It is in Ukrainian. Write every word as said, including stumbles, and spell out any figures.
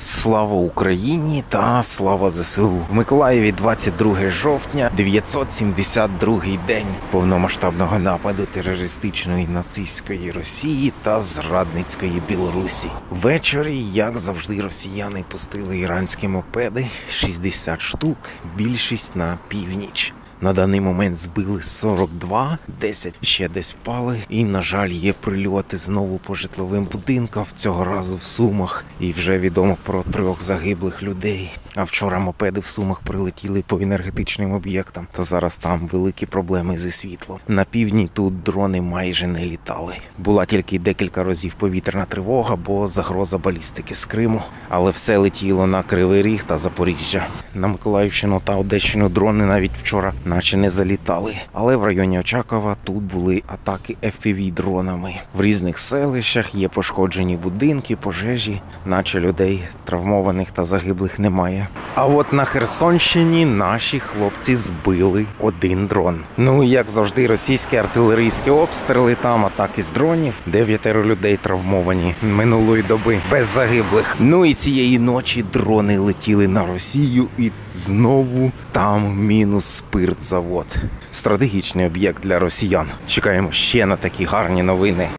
Слава Україні та слава ЗСУ! В Миколаєві двадцять друге жовтня, дев'ятсот сімдесят другий день повномасштабного нападу терористичної нацистської Росії та зрадницької Білорусі. Ввечері, як завжди, росіяни пустили іранські мопеди, шістдесят штук, більшість на північ. На даний момент збили сорок два, десять ще десь впали. І, на жаль, є прильоти знову по житловим будинкам, цього разу в Сумах. І вже відомо про трьох загиблих людей. А вчора мопеди в Сумах прилетіли по енергетичним об'єктам. Та зараз там великі проблеми зі світлом. На півдні тут дрони майже не літали. Була тільки декілька разів повітряна тривога, бо загроза балістики з Криму. Але все летіло на Кривий Ріг та Запоріжжя. На Миколаївщину та Одещину дрони навіть вчора наче не залітали. Але в районі Очакова тут були атаки еф пі ві-дронами. В різних селищах є пошкоджені будинки, пожежі, наче людей травмованих та загиблих немає. А от на Херсонщині наші хлопці збили один дрон. Ну, як завжди, російські артилерійські обстріли, там атаки з дронів. Дев'ятеро людей травмовані минулої доби, без загиблих. Ну і цієї ночі дрони летіли на Росію, і знову там мінус спиртзавод. Стратегічний об'єкт для росіян. Чекаємо ще на такі гарні новини.